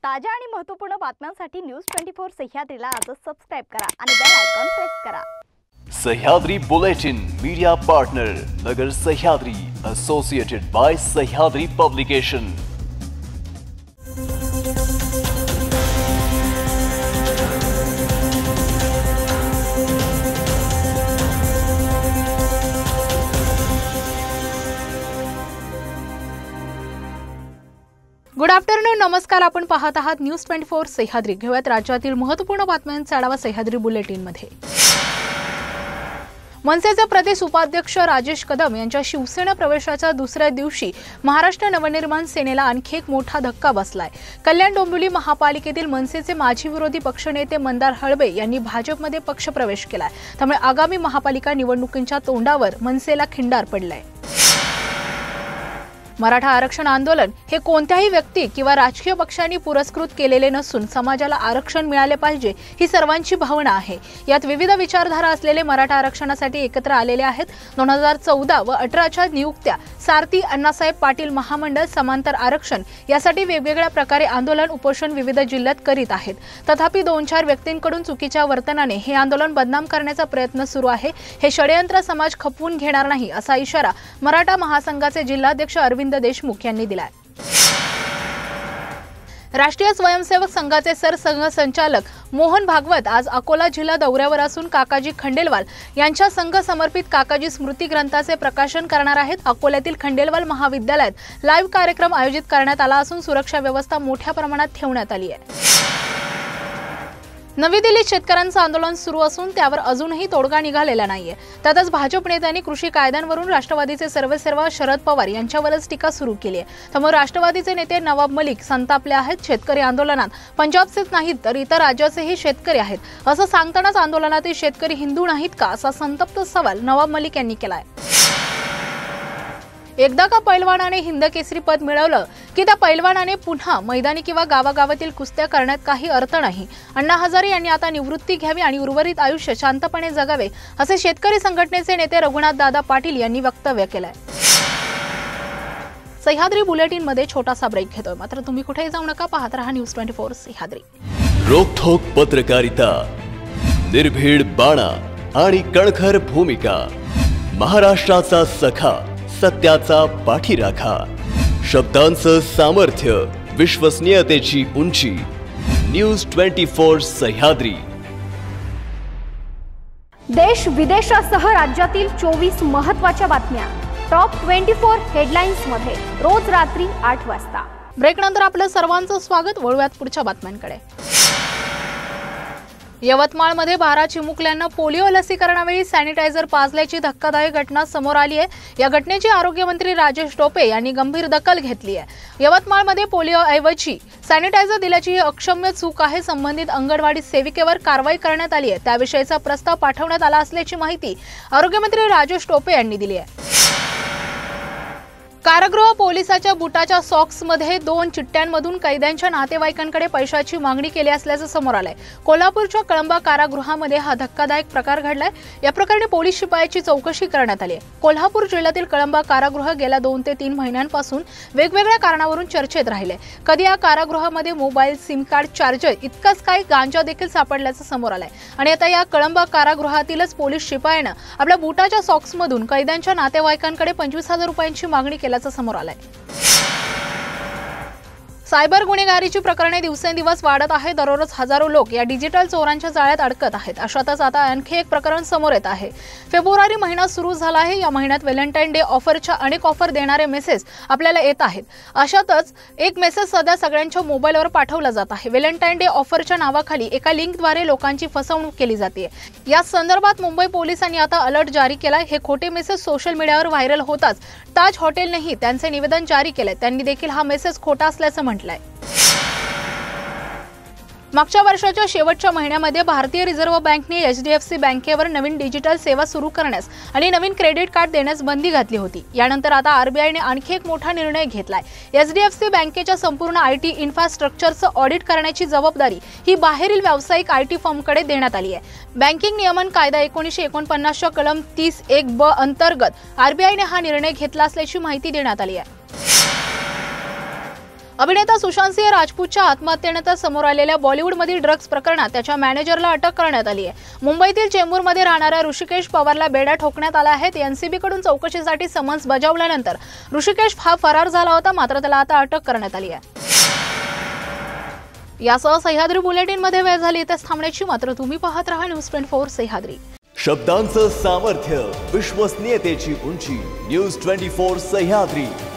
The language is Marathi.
ताज्या आणि महत्त्वपूर्ण बातम्यांसाठी न्यूज 24 सह्याद्रीला आजच सबस्क्राइब करा आणि बेल आयकॉन प्रेस करा। Sahyadri bulletin media partner Nagar Sahyadri associated by Sahyadri publication. Good afternoon, नमस्कार। आपण पाहत आहात न्यूज 24 सह्याद्री। घेऊयात राज्यातील महत्त्वपूर्ण बातम्यांचा आढावा सह्याद्री बुलेटिनमध्ये। मनसेचे प्रदेश उपाध्यक्ष राजेश कदम यांच्या शिवसेना प्रवेशाच्या दुसऱ्या दिवशी महाराष्ट्र नवनिर्माण सेनेला आणखी एक मोठा धक्का बसलाय। कल्याण डोंबिवली महापालिकेतील मनसेचे माजी विरोधी पक्षनेते मंदार हळबे यांनी भाजपमध्ये पक्षप्रवेश केलाय। त्यामुळे आगामी महापालिका निवडणुकींच्या तोंडावर मनसेला खिंडार पडलाय। मराठा आरक्षण आंदोलन हे कोणत्याही व्यक्ती किंवा राजकीय पक्षांनी पुरस्कृत केलेले नसून समाजाला आरक्षण मिळाले पाहिजे ही सर्वांची भावना आहे। यात विविध विचारधारा असलेले मराठा आरक्षणासाठी एकत्र आलेले आहेत। 2014 व 18च्या नियुक्त्या, सारथी, अण्णासाहेब पाटील महामंडळ, समांतर आरक्षण यासाठी वेगवेगळ्या प्रकारे आंदोलन उपोषण विविध जिल्ह्यात करीत आहेत। तथापि 2-4 व्यक्तींकडून चुकीच्या वर्तनाने हे आंदोलन बदनाम करण्याचा प्रयत्न सुरू आहे। हे षडयंत्र समाज खपवून घेणार नाही असा इशारा मराठा महासंघाचे जिल्हाध्यक्ष अरविंद देशमुख यांनी दिलाय। राष्ट्रीय स्वयंसेवक संघाचे सरसंघचालक मोहन भागवत आज अकोला जिल्हा दौऱ्यावर असून काकाजी खंडेलवाल यांच्या संघ समर्पित काकाजी स्मृती ग्रंथाचे प्रकाशन करणार आहेत। अकोल्यातील खंडेलवाल महाविद्यालयात लाईव्ह कार्यक्रम आयोजित करण्यात आला असून सुरक्षा व्यवस्था मोठ्या प्रमाणात ठेवण्यात आली आहे। नवी दिल्लीत शेतकऱ्यांचं आंदोलन सुरू असून त्यावर अजूनही तोडगा निघालेला नाहीये। त्यातच भाजप नेत्यांनी कृषी कायद्यांवरून राष्ट्रवादीचे सर्वेसर्वा शरद पवार यांच्यावरच टीका सुरू केली आहे। त्यामुळे राष्ट्रवादीचे नेते नवाब मलिक संतापले आहेत। शेतकरी आंदोलनात पंजाबचेच नाहीत तर इतर राज्याचेही शेतकरी आहेत असं सांगतानाच आंदोलनातील शेतकरी हिंदू नाहीत का असा संतप्त सवाल नवाब मलिक यांनी केलाय। एकदा का पैलवानाने हिंद केसरी पद मिळवलं की त्या पैलवानाने पुन्हा मैदानी किंवा गावागावातील कुस्त्या करण्यात काही अर्थ नाही। अण्णा हजारे यांनी आता निवृत्ती घ्यावी आणि उर्वरित आयुष्य शांतपणे जगावे असे शेतकरी संघटनेचे नेते रघुनाथ दादा पाटील यांनी वक्तव्य केलंय। सह्याद्री बुलेटिन मध्ये छोटासा ब्रेक घेतोय, मात्र तुम्ही कुठेही जाऊ नका, पाहत रहा न्यूज 24 सह्याद्री। रोखोक पत्रकारिता, निर्भीड बाणा आणि कणखर भूमिका, महाराष्ट्राचा सखा, सत्याचा पाठीराखा, शब्दांचं सामर्थ्य, विश्वसनीयतेची उंची, न्यूज 24 सह्याद्री। देश विदेशासह राज्यातील 24 महत्त्वाच्या बातम्या टॉप 24 हेडलाईन्स मध्ये रोज रात्री 8 वाजता। ब्रेक नंतर आपलं सर्वांचं स्वागत। वळूयात पुढच्या बातम्यांकडे। यवतमाळमध्ये 12 चिमुकल्यांना पोलिओ लसीकरणावेळी सॅनिटायझर पाजल्याची धक्कादायक घटना समोर आली आहे। या घटनेची आरोग्यमंत्री राजेश टोपे यांनी गंभीर दखल घेतली आहे। यवतमाळमध्ये पोलिओऐवजी सॅनिटायझर दिल्याची ही अक्षम्य चूक आहे। संबंधित अंगणवाडी सेविकेवर कारवाई करण्यात आली आहे। त्याविषयीचा प्रस्ताव पाठवण्यात आला असल्याची माहिती आरोग्यमंत्री राजेश टोपे यांनी दिली आहे। कारागृह पोलिसाच्या बुटाच्या सॉक्समध्ये 2 चिठ्ठ्यांमधून कैद्यांच्या नातेवाईकांकडे पैशाची मागणी केली असल्याचं समोर आलंय। कोल्हापूरच्या कळंबा कारागृहामध्ये हा धक्कादायक प्रकार घडलाय। या प्रकरणी पोलीस शिपायाची चौकशी करण्यात आली आहे। कोल्हापूर जिल्ह्यातील कळंबा कारागृह गेल्या 2 ते 3 महिन्यांपासून वेगवेगळ्या कारणावरून चर्चेत राहिले। कधी या कारागृहामध्ये मोबाईल, सिम कार्ड, चार्जर इतकाच काही गांजा देखील सापडल्याचं समोर आलंय आणि आता या कळंबा कारागृहातीलच पोलीस शिपायानं आपल्या बुटाच्या सॉक्समधून कैद्यांच्या नातेवाईकांकडे 25,000 रुपयांची मागणी केल्याचं समोर आलंय। सायबर गुन्हेगारीची प्रकरणे दिवसेंदिवस वाढत आहेत। दररोज हजारो लोक या डिजिटल चोरांच्या जाळ्यात अडकत आहेत। अशातच आता आणखी एक प्रकरण समोर येत आहे। फेब्रुवारी महिना सुरू झाला आहे। या महिन्यात व्हॅलेंटाईन डे ऑफरच्या अनेक ऑफर देणारे मेसेज आपल्याला येत आहेत। अशातच एक मेसेज सध्या सगळ्यांच्या मोबाईलवर पाठवला जात आहे। व्हॅलेंटाईन डे ऑफरच्या नावाखाली एका लिंकद्वारे लोकांची फसवणूक केली जाते। या संदर्भात मुंबई पोलिसांनी आता अलर्ट जारी केलाय। हे खोटे मेसेज सोशल मीडियावर व्हायरल होताच ताज हॉटेलनेही त्यांचे निवेदन जारी केले। त्यांनी देखील हा मेसेज खोटा असल्याचं म्हटलंय। मागच्या वर्षाच्या शेवटच्या महिन्यामध्ये भारतीय रिझर्व्ह बँकेने एचडीएफसी बँकेवर नवीन डिजिटल सेवा सुरू करण्यास आणि नवीन क्रेडिट कार्ड देण्यास बंदी घातली होती। यानंतर आता आरबीआयने आणखी एक मोठा निर्णय घेतलाय। एचडीएफसी बँकेच्या संपूर्ण आयटी इन्फ्रास्ट्रक्चरचं ऑडिट करण्याची जबाबदारी ही बाहेरील व्यावसायिक आयटी फर्मकडे देण्यात आली आहे। बँकिंग नियमन कायदा 1949च्या कलम 30(1)(ब) अंतर्गत आरबीआयने हा निर्णय घेतला असल्याची माहिती देण्यात आली आहे। अभिनेता सुशांत सिंह राजपूतच्या आत्महत्येनंतर समोर आलेल्या बॉलिवूडमधील ड्रग्ज प्रकरणात त्याच्या मॅनेजरला अटक करण्यात आली आहे। मुंबईतील चेंबूरमध्ये राहणाऱ्या ऋषिकेश पवारला बेड्या ठोकण्यात आल्या आहेत। एनसीबी कडून चौकशीसाठी समन्स बजावल्यानंतर ऋषिकेश हा फरार झाला होता, मात्र त्याला आता अटक करण्यात आली आहे। यासह सह्याद्री बुलेटिनमध्ये वेळ झाली इथेच थांबण्याची, मात्र तुम्ही पाहत राहा न्यूज 24 सह्याद्री। शब्दांचं सामर्थ्य, विश्वसनीयतेची उंची, न्यूज 24 सह्याद्री।